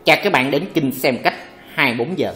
Chào các bạn đến kênh xem cách 24 giờ.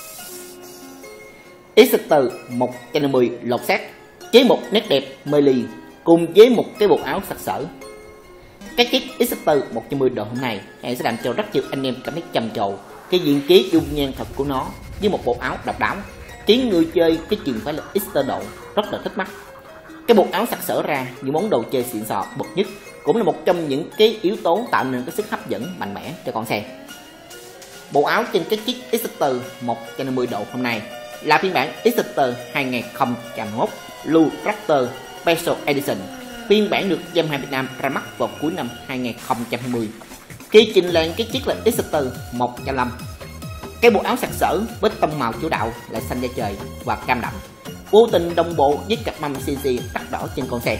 Exeter 150 lột xác chế một nét đẹp mê ly cùng với một cái bộ áo sặc sỡ. Cái chiếc Exeter 110 độ hôm nay sẽ làm cho rất nhiều anh em cảm thấy trầm trồ cái diện kế dung nhan thật của nó với một bộ áo độc đáo, khiến người chơi cái chuyện phải là Exeter độ rất là thích mắt. Cái bộ áo sặc sỡ ra những món đồ chơi xịn sò bậc nhất cũng là một trong những cái yếu tố tạo nên cái sức hấp dẫn mạnh mẽ cho con xe. Bộ áo trên cái chiếc Exeter 150 độ hôm nay là phiên bản Exeter 2021 Blue Raptor Special Edition, phiên bản được Yamaha Việt Nam ra mắt vào cuối năm 2020. Khi trình làng cái chiếc là Exeter 105, cái bộ áo sặc sỡ với tông màu chủ đạo là xanh da trời và cam đậm, vô tình đồng bộ với cặp mâm CNC đắt đỏ trên con xe.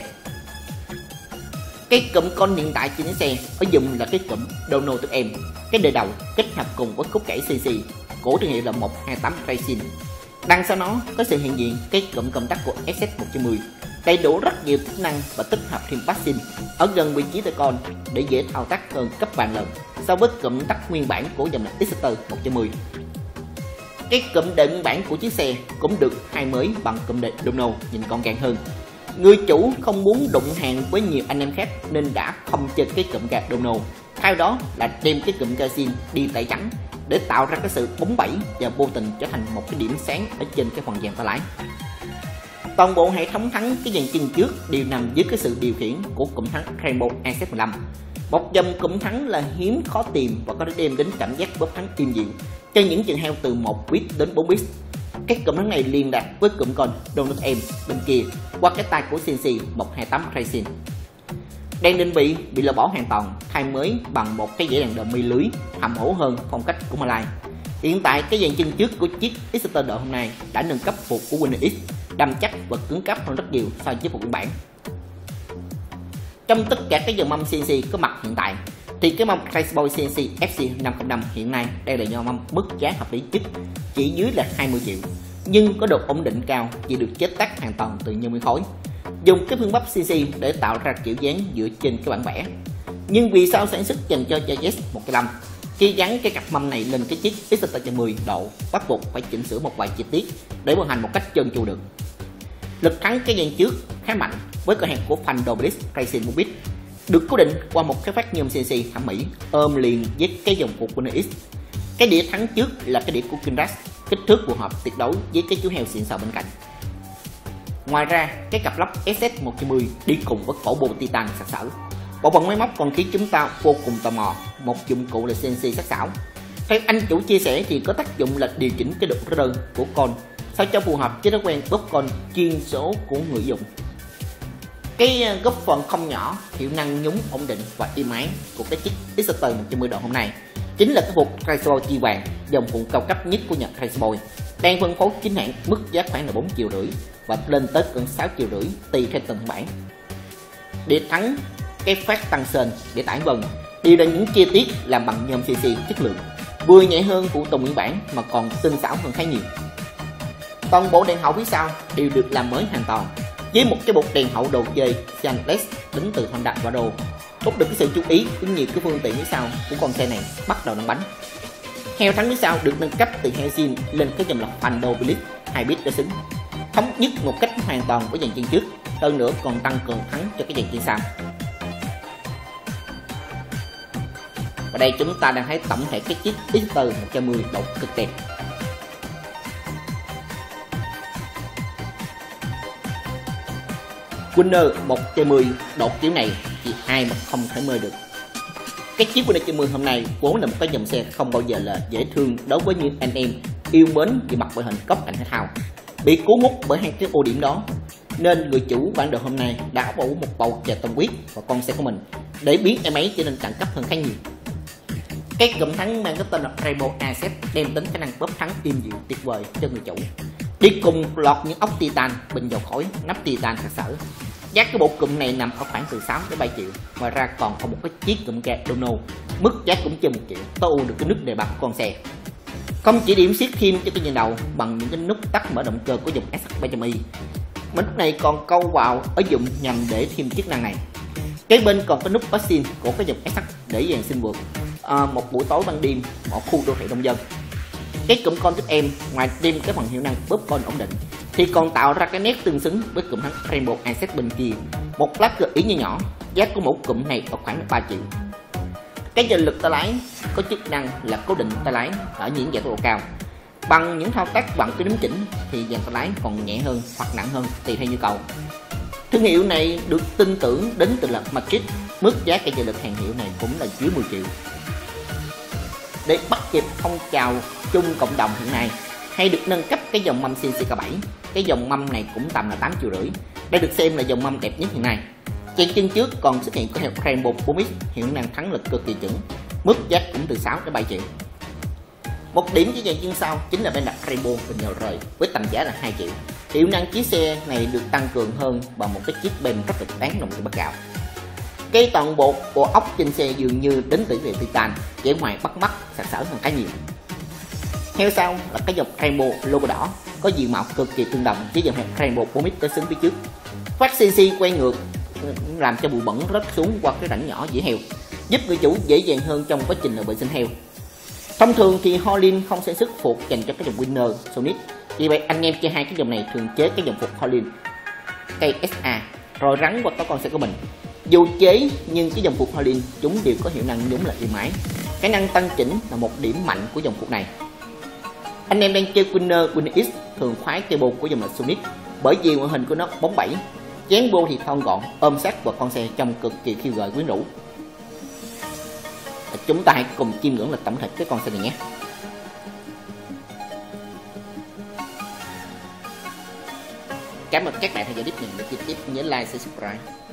Cái cụm con hiện tại trên xe có dùng là cái cụm Dono tụi em, cái đời đầu kết hợp cùng với khúc cẩy CNC của thương hiệu là 128 Racing. Đằng sau nó có sự hiện diện cái cụm công tắc của SS110, đầy đủ rất nhiều chức năng và tích hợp thêm passing ở gần vị trí tay con để dễ thao tác hơn gấp vài lần so với cụm tắc nguyên bản của dòng Exeter 110. Cái cụm đệm nguyên bản của chiếc xe cũng được thay mới bằng cụm đệm Dono nhìn gọn gàng hơn. Người chủ không muốn đụng hàng với nhiều anh em khác nên đã không chơi cái cụm gạt Dono, thay đó là đem cái cụm Racing đi tay trắng để tạo ra cái sự bóng bẩy và vô tình trở thành một cái điểm sáng ở trên cái phần dàn tay lái. Toàn bộ hệ thống thắng cái dàn chân trước đều nằm dưới cái sự điều khiển của cụm thắng Rainbow AZ15. Một dòng cụm thắng là hiếm khó tìm và có thể đem đến cảm giác bóp thắng êm dịu cho những chân heo từ 1 bit đến 4 bit. Cái cụm thắng này liên lạc với cụm con Donut M bên kia qua cái tay của CNC 128 Racing. Đèn định vị bị lỡ bỏ hoàn toàn, thay mới bằng một cái dãy đèn đờm mi lưới hầm hổ hơn phong cách của Malay. Hiện tại cái dàn chân trước của chiếc Exeter độ hôm nay đã nâng cấp phục của Winner X, đầm chắc và cứng cáp hơn rất nhiều so với phục nguyên bản. Trong tất cả các dòng mâm CNC có mặt hiện tại thì cái mâm Raceboy CNC FC505 hiện nay đây là do mâm mức giá hợp lý nhất, chỉ dưới là 20 triệu, nhưng có độ ổn định cao, chỉ được chế tác hoàn toàn từ nhôm nguyên khối, dùng cái phương pháp CNC để tạo ra kiểu dáng dựa trên cái bản vẽ. Nhưng vì sao sản xuất dành cho Jazz 105 khi gắn cái cặp mâm này lên cái chiếc Exeter 110 độ bắt buộc phải chỉnh sửa một vài chi tiết để vận hành một cách trơn tru được. Lực thắng cái dàn trước khá mạnh với cửa hàng của Fando Blitz Racing Mobile được cố định qua một cái phát nhôm CNC thẩm mỹ ôm liền với cái dòng phục Winner X. Cái đĩa thắng trước là cái đĩa của Kinrax, kích thước phù hợp tuyệt đối với cái chú heo xịn sò bên cạnh. Ngoài ra, cái cặp lắp SS110 đi cùng với cổ bộ titan sặc sỡ. Bộ phận máy móc còn khiến chúng ta vô cùng tò mò, một dụng cụ là CNC sắc sảo. Theo anh chủ chia sẻ thì có tác dụng là điều chỉnh cái độ rơ của con sao cho phù hợp với thói quen bóp con chuyên số của người dùng. Cái góp phần không nhỏ hiệu năng nhúng ổn định và êm ái của cái chiếc Exeter 110 độ hôm nay chính là cái phục Raceboy chi vàng, dòng phụ cao cấp nhất của Nhật Raceboy, đang phân phối chính hãng mức giá khoảng là 4,5 triệu và lên tới gần 6,5 triệu tùy theo từng bản. Đĩa thắng, cái phát tăng sên, để tải vân đều là những chi tiết làm bằng nhôm CNC chất lượng, vừa nhẹ hơn phụ tùng nguyên bản mà còn tinh xảo hơn khá nhiều. Toàn bộ đèn hậu phía sau đều được làm mới hoàn toàn với một cái bộ đèn hậu đồ chơi Cyan LED đến từ Honda Vado, hút được cái sự chú ý của nhiều cái phương tiện phía sau của con xe này bắt đầu nâng bánh. Heo thắng phía sau được nâng cấp từ heo zin lên cái dòng lọc Fando Blitz 2 bit để xứng, thống nhất một cách hoàn toàn với dàn chân trước, hơn nữa còn tăng cường thắng cho cái dàn chân sau. Và đây chúng ta đang thấy tổng thể cái chiếc Exeter 110 độ cực đẹp. Winner 110 độ kiểu này thì ai mà không thể mơ được. Cái chiếc Winner 110 hôm nay vốn là một cái dòng xe không bao giờ là dễ thương đối với những anh em yêu mến về mặt ngoại hình cốc cảnh thể thao, bị cuốn hút bởi hai cái ưu điểm đó, nên người chủ bản đồ hôm nay đã bỏ một bầu trời tâm huyết vào con xe của mình để biến em ấy trở nên đẳng cấp hơn khá nhiều. Cái cụm thắng mang cái tên là Rainbow AZ đem đến khả năng bóp thắng êm dịu tuyệt vời cho người chủ, đi cùng lọt những ốc titan bình dầu khói nắp titan sặc sỡ. Giá cái bộ cụm này nằm ở khoảng từ 6 đến 7 triệu. Ngoài ra còn có một cái chiếc cụm gạt Dono mức giá cũng trên 1 triệu, tối ưu được cái nút đề bạc của con xe. Không chỉ điểm siết thêm cho cái dàn đầu bằng những cái nút tắt mở động cơ của dòng SH300i, nút này còn câu vào ở dụng nhằm để thêm chức năng này. Kế bên còn có nút passing của cái dòng SH để dàn sinh vượt. một buổi tối ban đêm ở khu đô thị đông dân. Cái cụm con tiếp em ngoài thêm cái phần hiệu năng bóp con ổn định thì còn tạo ra cái nét tương xứng với cụm Rainbow Access bên kia. Một lát gợi ý như nhỏ, giá của mỗi cụm này ở khoảng 3 triệu. Cái giờ lực tay lái có chức năng là cố định tay lái ở những dạng tốc độ cao. Bằng những thao tác bằng cái đính chỉnh thì dàn tay lái còn nhẹ hơn hoặc nặng hơn tùy theo nhu cầu. Thương hiệu này được tin tưởng đến từ là Magic, mức giá cây giờ lực hàng hiệu này cũng là dưới 10 triệu. Để bắt kịp phong trào chung cộng đồng hiện nay, hay được nâng cấp cái dòng mâm CNC K7, cái dòng mâm này cũng tầm là 8,5 triệu. Đây được xem là dòng mâm đẹp nhất hiện nay. Trên chân trước còn xuất hiện có hiệu Rainbow 4X, hiệu năng thắng lực cực kỳ chuẩn, mức giá cũng từ 6 đến 7 triệu. Một điểm chỉ dàn chân sau chính là bên đặt Rainbow bình nhờ rời với tầm giá là 2 triệu. Hiệu năng chiếc xe này được tăng cường hơn bằng một cái chiếc bên rất là đáng đồng từ bạc gạo. Cái toàn bộ ốc trên xe dường như đến từ titan, vẻ ngoài bắt mắt sặc sỡ hơn khá nhiều. Theo sau là cái dòng Rainbow logo đỏ có diện mạo cực kỳ tương đồng với dòng Rainbow 4X tới xứng phía trước. Phát CNC quay ngược làm cho bụi bẩn rớt xuống qua cái rãnh nhỏ dĩa heo, giúp người chủ dễ dàng hơn trong quá trình vệ sinh heo. Thông thường thì Hollin không sản xuất phục dành cho cái dòng Winner, Sonic, vì vậy anh em chơi hai cái dòng này thường chế cái dòng phục Hollin KSA rồi rắn qua các con xe của mình. Dù chế nhưng cái dòng phục Hollin chúng đều có hiệu năng nhúng là êm ái. Khả năng tăng chỉnh là một điểm mạnh của dòng phục này. Anh em đang chơi Winner X thường khoái cây bô của dòng là Sonic bởi vì ngoại hình của nó bóng bẩy, chén bô thì thon gọn, ôm sát vào con xe trông cực kỳ khiêu gợi quyến rũ. Chúng ta hãy cùng chiêm ngưỡng là tổng thể cái con xe này nhé. Cảm ơn các bạn theo dõi clip này, để tiếp nhớ like, subscribe.